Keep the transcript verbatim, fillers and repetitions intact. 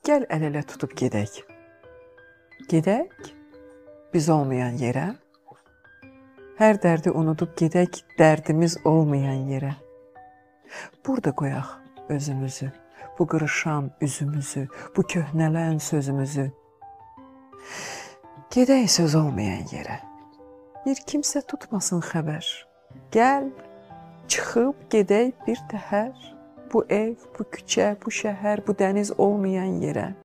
Gəl əl-ələ tutub gedək. Gedək biz olmayan yerə. Hər dərdi unudub gedək dərdimiz olmayan yerə. Burada qoyaq özümüzü, bu qırışan üzümüzü, bu köhnələn sözümüzü. Gedək söz olmayan yerə. Bir kimsə tutmasın xəbər. Gəl, çıxıb gedək bir təhər. Bu ev, bu küçə, bu şəhər, bu dəniz olmayan yerə.